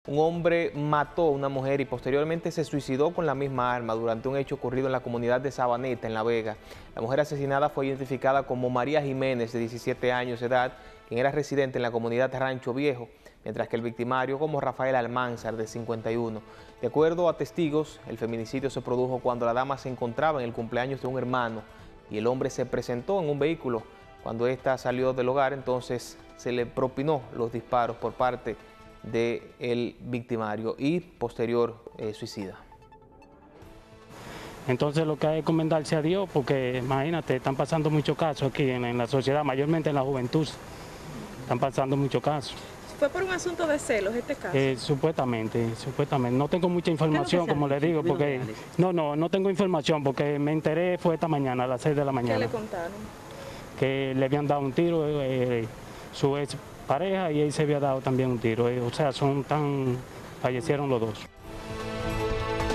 Un hombre mató a una mujer y posteriormente se suicidó con la misma arma durante un hecho ocurrido en la comunidad de Sabaneta, en La Vega. La mujer asesinada fue identificada como María Jiménez, de 17 años de edad, quien era residente en la comunidad Rancho Viejo, mientras que el victimario como Rafael Almanzar, de 51. De acuerdo a testigos, el feminicidio se produjo cuando la dama se encontraba en el cumpleaños de un hermano y el hombre se presentó en un vehículo. Cuando ésta salió del hogar, entonces se le propinó los disparos por parte del victimario y posterior suicida. Entonces lo que hay que encomendarse a Dios, porque imagínate, están pasando muchos casos aquí en la sociedad, mayormente en la juventud, están pasando muchos casos. ¿Fue por un asunto de celos este caso? Supuestamente. No tengo mucha información, como le digo, porque no tengo información, porque me enteré fue esta mañana, a las 6 de la mañana. ¿Qué le contaron? Que le habían dado un tiro su ex pareja y él se había dado también un tiro. O sea, fallecieron los dos.